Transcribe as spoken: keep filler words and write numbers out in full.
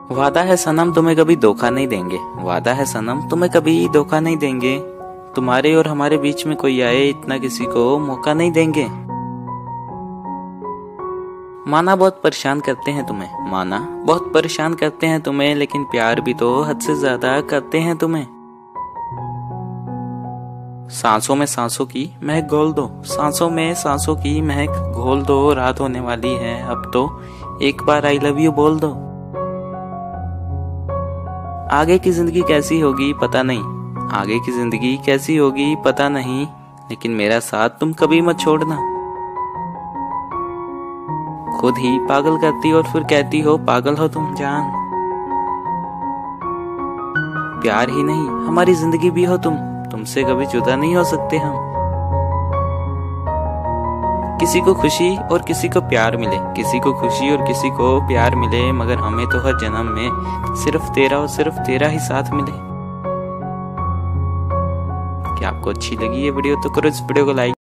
वादा है सनम तुम्हें कभी धोखा नहीं देंगे, वादा है सनम तुम्हें कभी धोखा नहीं देंगे। तुम्हारे और हमारे बीच में कोई आए इतना किसी को मौका नहीं देंगे। माना बहुत परेशान करते हैं तुम्हें, माना बहुत परेशान करते हैं तुम्हें, लेकिन प्यार भी तो हद से ज्यादा करते हैं तुम्हें। सांसों में सांसों की महक घोल दो, सांसों में सांसों की महक घोल दो। रात होने वाली है अब तो एक बार आई लव यू बोल दो। आगे की जिंदगी कैसी होगी पता नहीं, आगे की जिंदगी कैसी होगी पता नहीं, लेकिन मेरा साथ तुम कभी मत छोड़ना। खुद ही पागल करती और फिर कहती हो पागल हो तुम जान। प्यार ही नहीं हमारी जिंदगी भी हो तुम, तुमसे कभी जुदा नहीं हो सकते हम। किसी को खुशी और किसी को प्यार मिले, किसी को खुशी और किसी को प्यार मिले, मगर हमें तो हर जन्म में सिर्फ तेरा और सिर्फ तेरा ही साथ मिले। क्या आपको अच्छी लगी ये वीडियो तो करो इस वीडियो को लाइक।